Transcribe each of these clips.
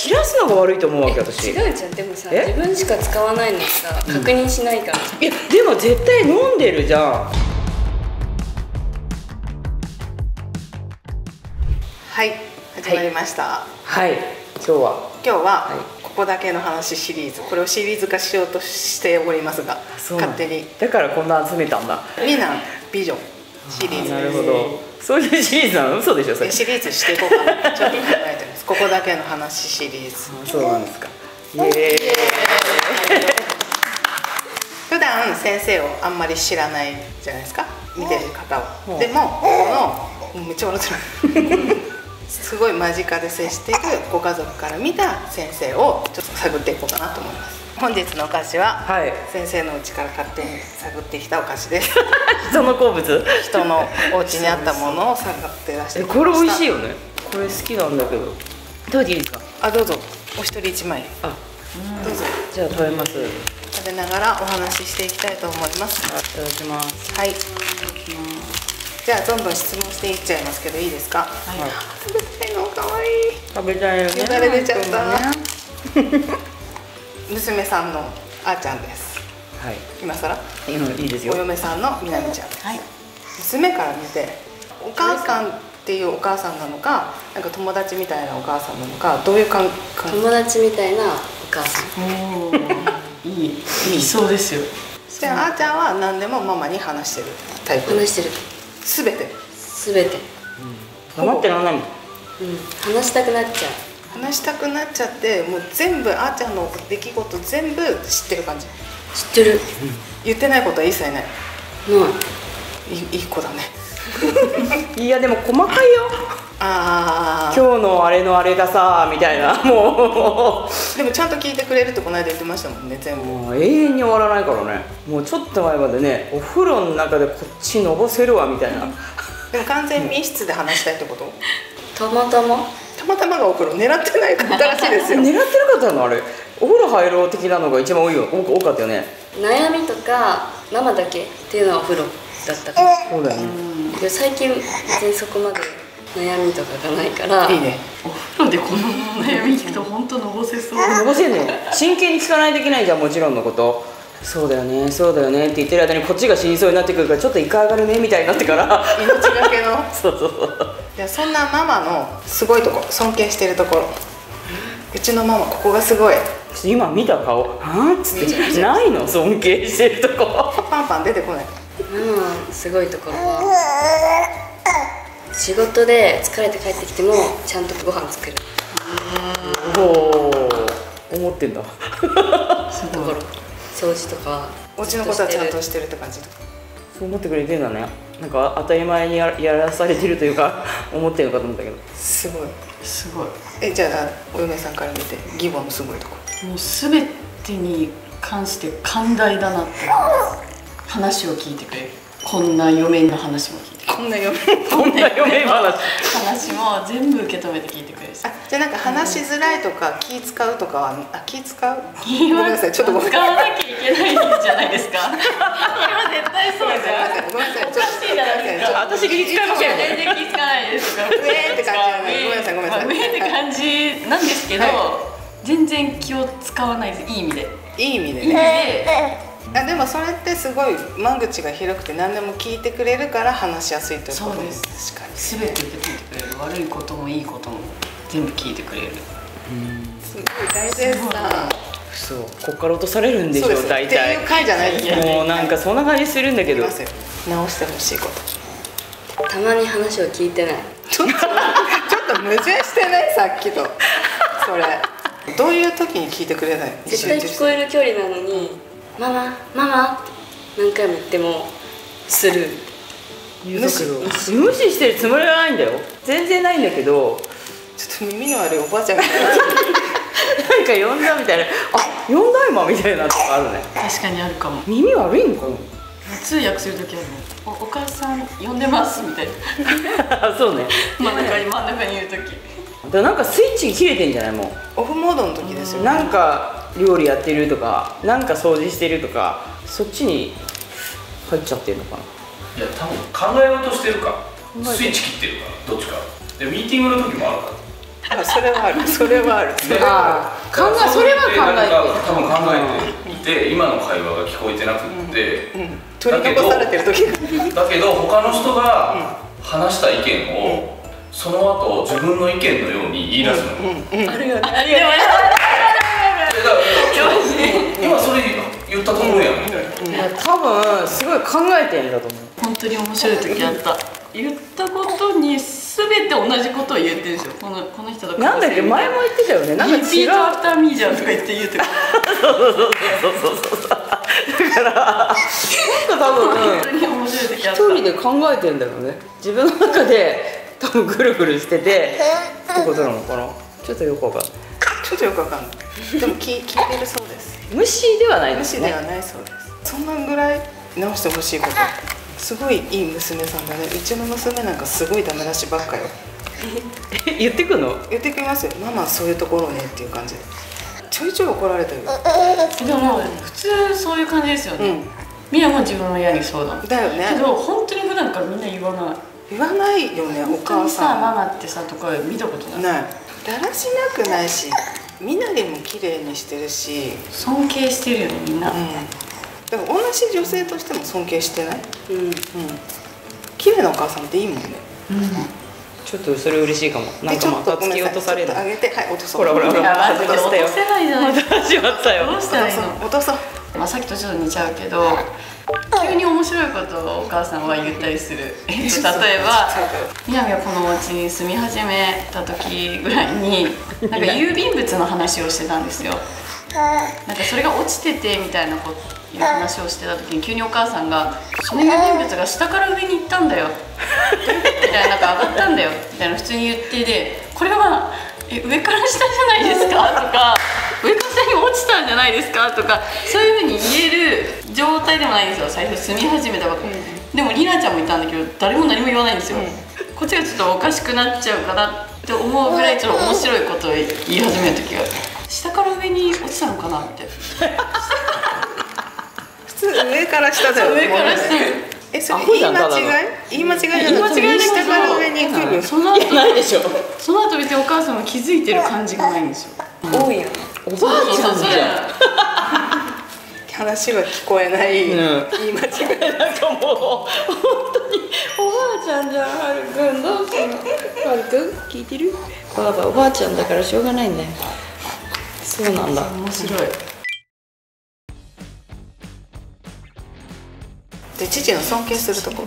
切らすのが悪いと思うわけ私。 違うじゃん。でもさ、自分しか使わないのにさ、確認しないから。 いやでも絶対飲んでるじゃん。 はい、始まりました。 はい、今日は、 ここだけの話シリーズ、これをシリーズ化しようとしておりますが、勝手にだからこんな集めたんだ。 美男美女シリーズ。 なるほど。そういうシリーズなの？嘘でしょそれ。 シリーズしていこうかな。ちょっと考えてます。ここだけの話シリーズ。 そうなんですか。イエーイ。 普段先生をあんまり知らないじゃないですか、見てる方は。でもこのめっちゃ笑ってる。すごい間近で接しているご家族から見た先生をちょっと探っていこうかなと思います。本日のお菓子は、先生の家から勝手に探ってきたお菓子です。 人の好物？ 人のお家にあったものを探って出してきました。 これ美味しいよね。これ好きなんだけど。食べていいですか？ あ、どうぞ。お一人一枚。あ、どうぞ。 じゃあ食べます。 食べながらお話ししていきたいと思います。 いただきます。 はい。じゃあどんどん質問していっちゃいますけどいいですか？はい。食べたいの可愛い。 食べたいよね。 よだれ出ちゃった。娘さんのあーちゃんです。 はい。 今更？ いいですよ。 お嫁さんのみなみちゃんです。 はい。 娘から見てお母さんっていうお母さんなのか、なんか友達みたいなお母さんなのか、どういう感じ？ 友達みたいなお母さん。 おいいそうですよ。 じゃああーちゃんは何でもママに話してるタイプ？ 話してる。 すべて。 黙ってらんないもん。 話したくなっちゃう。 話したくなっちゃって、もう全部あーちゃんの出来事全部知ってる感じ？ 知ってる。 言ってないことは一切ない。 ない。 いい子だね。 いやでも細かいよ。 ああ。 今日のあれのあれがさみたいな、もう。でもちゃんと聞いてくれるってこの間言ってましたもんね、全部。 もう永遠に終わらないからね。もうちょっと前までね、お風呂の中でこっちのぼせるわみたいな。 でも完全密室で話したいってこと？ たまたまがお風呂狙ってないかったらしいですよ。 狙ってなかったのあれ。お風呂入ろう的なのが一番多かったよね。 悩みとかママだけっていうのはお風呂だったから。 そうだよね。 最近別にそこまで悩みとかがないから。 いいね。 お風呂でこの悩み聞くと本当のぼせそう。 のぼせんね。真剣に聞かないといけないじゃん、もちろんのこと。そうだよね、そうだよねって言ってる間にこっちが死にそうになってくるから、ちょっとイカ上がるねみたいになってから。 命がけの。 そうそうそう。 いや、そんなママのすごいとこ、尊敬してるところ。うちのママここがすごい。 今見た顔、あっつってないの、尊敬してるとこ。 パンパン出てこない。 すごいところは仕事で疲れて帰ってきてもちゃんとご飯作る。 おお、思ってんだ。 そういうところ、掃除とかお家のことはちゃんとしてるって感じ。 そう思ってくれてんだね。なんか当たり前にやらされてるというか思ってるのかと思ったけど。 すごい。 すごい。 じゃあお嫁さんから見て義母のすごいところ。 もう全てに関して寛大だなって。話を聞いてくれる。こんな嫁の話も聞いてくれる。 こんな嫁話も全部受け止めて聞いてくれるし。 じゃあなんか話しづらいとか気使うとかは、気使う？ ごめんなさい、ちょっと使わなきゃいけないじゃないですか。今絶対そうじゃん。 ごめんなさい、 おかしいじゃないですか。 私気使いません。 全然気使わないです。 ウェーって感じ。ごめんなさい、ごめんなさい。 ウェーって感じなんですけど、全然気を使わないです。いい意味で。 いい意味でね。でもそれってすごい間口が広くて何でも聞いてくれるから話しやすいということ。 そうです。 確かに。 全て受け止めてくれる。悪いこともいいことも全部聞いてくれる。 すごい大事ですな。 そう、こっから落とされるんでしょ大体。 っていう回じゃないですか。 もうなんかそんな感じするんだけど。 直してほしいこと。 たまに話を聞いてない。 ちょっと矛盾してないさっきと。それどういう時に聞いてくれない？ 絶対聞こえる距離なのに。ママママ何回も言ってもスルー。 無視してるつもりはないんだよ。全然ないんだけど、 ちょっと耳の悪いおばあちゃんみたいな。 なんか呼んだみたいな、あ、呼んだ今みたいなとこあるね。 確かにあるかも。 耳悪いのかな。 通訳する時あるの。お母さん呼んでますみたいな。 そうね。 真ん中にいる時。 なんかスイッチ切れてんじゃない？もうオフモードの時ですよね。 なんか料理やってるとか、なんか掃除してるとか、そっちに入っちゃってるのかな。 いや、多分考えようとしてるか、スイッチ切ってるか、どっちかで、ミーティングの時もあるかあ、それはある、それはある。 それは考えて多分考えていて、今の会話が聞こえてなくって、 取り残されてる時だけど他の人が話した意見をその後自分の意見のように言い出すの。 あるよね。 今それ言ったところやんみたいな。 多分すごい考えてんだと思う。 本当に面白い時あった。言ったことに全て同じことを言ってるんですよ。この人となんだっけ、前も言ってたよね。なんか違う。 リピートアフターミーじゃんとか言ってた。 そうだから多分本当に面白い時あった。 一人で考えてんだよね。自分の中で多分ぐるぐるしててってことなのかな。ちょっとよくわかんない。 ちょっとよくわかんない。でも聞いてるそうです。 無視ではないで無すね。 視ではないそうです。そんなぐらい直してほしいこと。すごいいい娘さんだね。うちの娘なんかすごいダメ出しばっかよ。 言ってくんの？ 言ってきますよ。ママそういうところねっていう感じで。ちょいちょい怒られてる。 でも普通そういう感じですよね。みやも自分の親にそうだもん。 だよね。 けど本当に普段からみんな言わない。 言わないよね、お本当にさ、 母さん。 ママってさとか見たことない。 ない。だらしなくないし、身なりも綺麗にしてるし。 尊敬してるよねみんな。 だから同じ女性としても尊敬してない？綺麗なお母さんっていいもんね。 ちょっとそれ嬉しいかも。なんかまた突き落とされる。 上げて、はい、落とそう。 ほらほらほら。 マジで落とせないじゃないですか。 始まったよ。 どうしたらいいの？ 落とそう。 まあさっきとちょっと似ちゃうけど、急に面白いことをお母さんは言ったりする。例えば、みやみはこのお家に住み始めた時ぐらいに、なんか郵便物の話をしてたんですよ。なんかそれが落ちててみたいないう話をしてた時に急にお母さんが「その郵便物が下から上に行ったんだよ」みたいな、なんか上がったんだよみたいな普通に言ってで「これは上から下じゃないですか?」とか「上から下に落ちたんじゃないですか?」とかそういうふうに言える状態でもないんですよ。最初住み始めたばっかり、でもりなちゃんもいたんだけど誰も何も言わないんですよ。こっちがちょっとおかしくなっちゃうかなって思うぐらいちょっと面白いことを言い始める時が下から上に落ちたのかなって。 普通上から下だよ。 上から下。 それ言い間違い？言い間違いじゃなくて下から上に来る。 その後ないでしょ。 その後別にお母さんも気づいてる感じがないんですよ。 多いよね。 おばあちゃんじゃん。 話は聞こえない。言い間違い。 なんかもう本当におばあちゃんじゃん。はるくんどうするの？はるくん聞いてる？ばあばおばあちゃんだからしょうがないんだよ。そうなんだ。 面白い。 で、父の尊敬するとこ。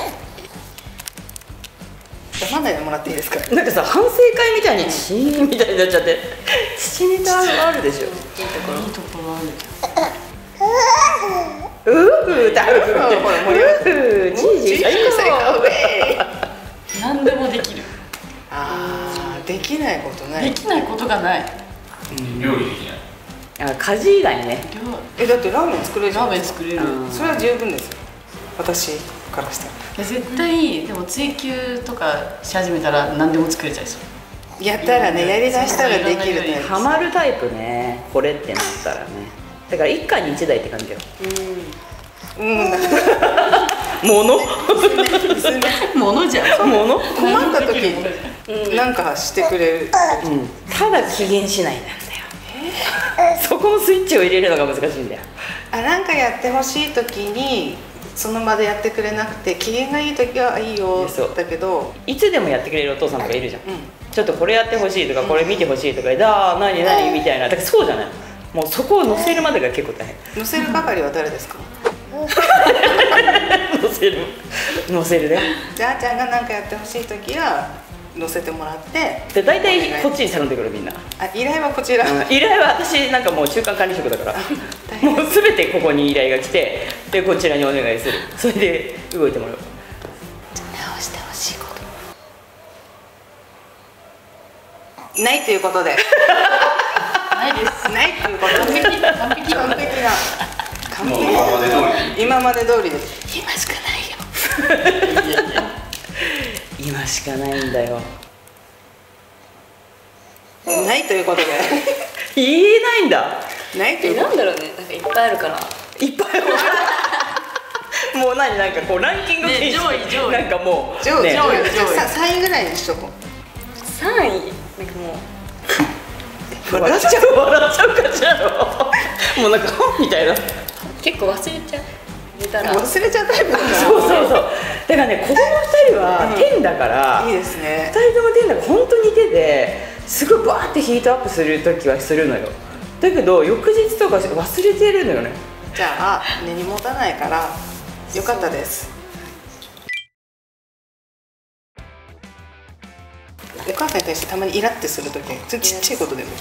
黙んないでもらっていいですか？ なんかさ、反省会みたいにチーンみたいになっちゃって父ネタあるでしょ。 いいところある。 だじい最高。 何でもできる。 できないことない。 できないことがない。 料理できない。 家事以外ね。 だってラーメン作れるじゃん。 ラーメン作れる。 それは十分ですよ。私からしたら。 絶対でも追求とかし始めたら何でも作れちゃいそう。 やったらね、やりだしたらできるタイプ。 ハマるタイプね。これってなったらね。だから一家に一台って感じよ。ものじゃん。 もの困った時になんかしてくれる。 ただ機嫌しないんだよ。そこのスイッチを入れるのが難しいんだよ。 なんかやってほしい時にその場でやってくれなくて、機嫌がいい時はいいよだけど、 いつでもやってくれるお父さんとかいるじゃん。ちょっとこれやってほしいとかこれ見てほしいとか、何みたいな。だからそうじゃない。もうそこを乗せるまでが結構大変。 乗せる係は誰ですか？ 乗せるね。 じゃあちゃんが何かやってほしい時は乗せてもらって、 で大体こっちに頼んでくるみんな。 依頼はこちら。 依頼は私なんかもう中間管理職だからもう全てここに依頼が来て、でこちらにお願いする。それで動いてもらう。 直してほしいことないということでないです。 ないということで完璧完璧なもう今まで通り。 今まで通りです。今しかないよ。 今しかないんだよ。 ないということで言えないんだ。 ないということなんだろうね、なんかいっぱいあるからいっぱいある。もうなんかこうランキング形式、 上位なんかもう上位ね 3位ぐらいにしとこう。 3位、 なんかも笑っちゃう感じなのもうなんかみたいな。 う結構忘れちゃう、寝たら。 忘れちゃうタイプだからそうだからね、子供2人は天だから、 いいですね。 2人とも天だから本当に似てて、すごいバーってヒートアップする時はするのよ。だけど翌日とか忘れてるのよね。 じゃあ根に持たないからよかったです。お母さんに対してたまにイラってするとき、ちっちゃいことでも。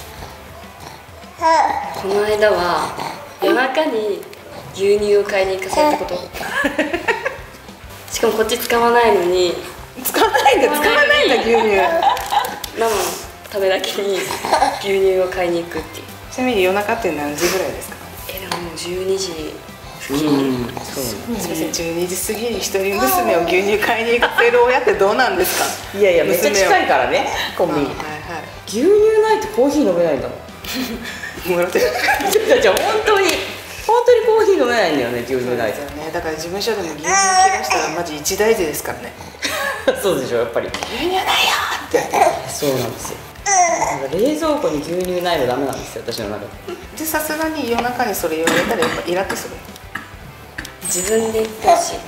この間は夜中に牛乳を買いに行かされたことしかもこっち使わないのに、 使わないんだ牛乳。 ママのためだけに牛乳を買いに行くっていう。 ちなみに夜中って何時ぐらいですか？ でももう12時。 すみません、12時過ぎに一人娘を牛乳買いに行かせる親ってどうなんですか？ いやいや、めっちゃ近いからね、コンビニ。牛乳ないとコーヒー飲めないんだもん。 もらってる。 じゃあ本当にコーヒー飲めないんだよね、牛乳ないと。 だから事務所でも牛乳切らしたらマジ一大事ですからね。 そうでしょ、やっぱり。 牛乳ないよって。 そうなんですよ。なんか冷蔵庫に牛乳ないのダメなんですよ、私の中で。 で、さすがに夜中にそれ言われたらやっぱイラッとする。 自分で言ってほしい。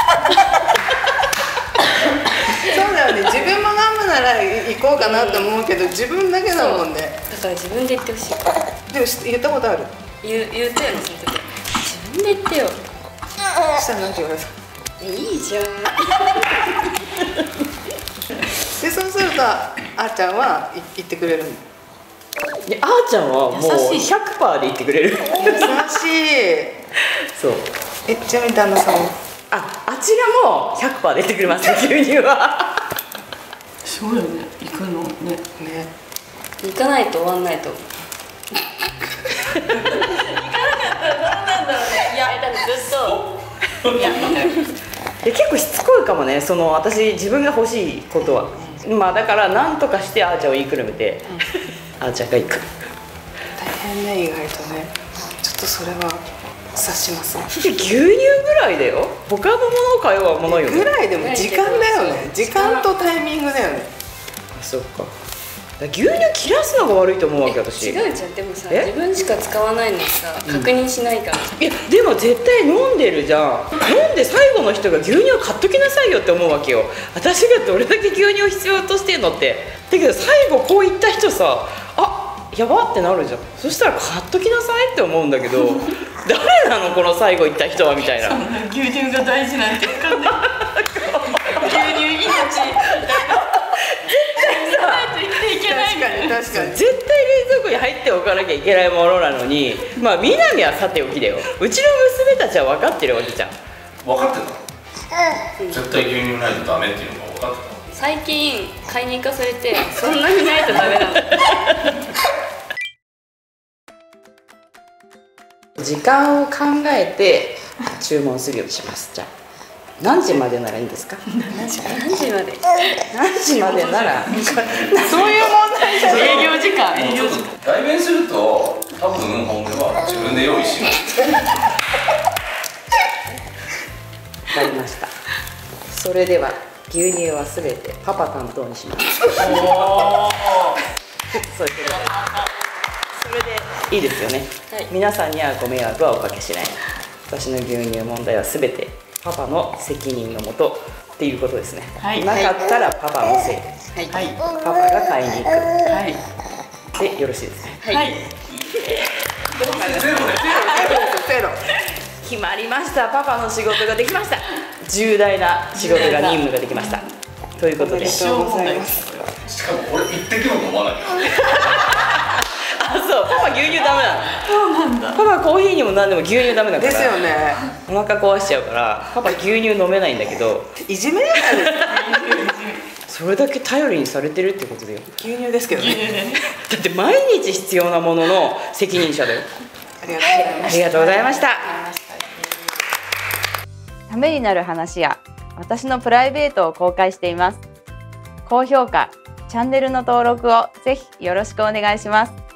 そうだよね、自分も飲むなら行こうかなと思うけど、自分だけだもんね。 だから自分で言ってほしい。 でも言ったことある？ 言ってよね、その時。自分で言ってよ。 そしたらなんて言われた？ いいじゃん。 で、そうするとあーちゃんは言ってくれるの？ で、あーちゃんはもう100%で言ってくれる。 優しい。 そう。 ちなみに旦那さんは？ あちらも100%で言ってくれますね、牛乳は。 そうよね、行くのね。 ね。 行かないと終わんないと。いや、だってずっと。いや、 結構しつこいかもね、私自分が欲しいことは。まあだから何とかしてあーちゃんを言いくるめて、あーちゃんが行く。 大変ね、意外とね。ちょっとそれは察しますね。 牛乳ぐらいだよ。他のものを買えばものよね。 ぐらいでも時間だよね。時間とタイミングだよね。 そっか。牛乳切らすのが悪いと思うわけ、私。 違うじゃん。でもさ、 え自分しか使わないのにさ、確認しないから。 いやでも絶対飲んでるじゃん。飲んで最後の人が牛乳を買っときなさいよって思うわけよ。私がどれだけ牛乳を必要としてんのって。だけど最後こう言った人さ、あやばってなるじゃん。そしたら買っときなさいって思うんだけど誰なのこの最後言った人はみたいな。 牛乳が大事なんて分かんない。牛乳命。 確かに。 絶対冷蔵庫に入っておかなきゃいけないものなのに、まあ南はさておきだよ。うちの娘たちは分かってるわけじゃん。 分かってた。絶対牛乳ないとダメっていうのが分かってた。 最近買いに行かされて、そんなにないとダメなの。 時間を考えて注文するようにします。じゃあ何時までならいいんですか？ 何時まで？ 何時までならそういう問題じゃない。 営業時間。 ちょっと代弁すると多分本音は自分で用意しますわかりました。それでは牛乳はすべてパパ担当にします。そういうことです。それでいいですよね、 はい、 皆さんにはご迷惑はおかけしない。私の牛乳問題はすべてパパの責任のもとっていうことですね、 はい、 なかったらパパのせい、 はい、 パパが買いに行く、 はい、 でよろしいですね。 はい、 ゼロ。 決まりました。パパの仕事ができました。重大な仕事が任務ができました。ということで、 ありがとうございます。 しかも俺一滴も飲まないよ。 あ、そう、パパ牛乳ダメなの。 そうなんだ。 パパコーヒーにも何でも牛乳ダメだから。 ですよね。 お腹壊しちゃうからパパ牛乳飲めないんだけど、 いじめじゃないですか。 それだけ頼りにされてるってことだよ。 牛乳ですけどね。 だって毎日必要なものの責任者だよ。 ありがとうございまあす。 りがとうございました。ためになる話や私のプライベートを公開しています。高評価、チャンネルの登録をぜひよろしくお願いします。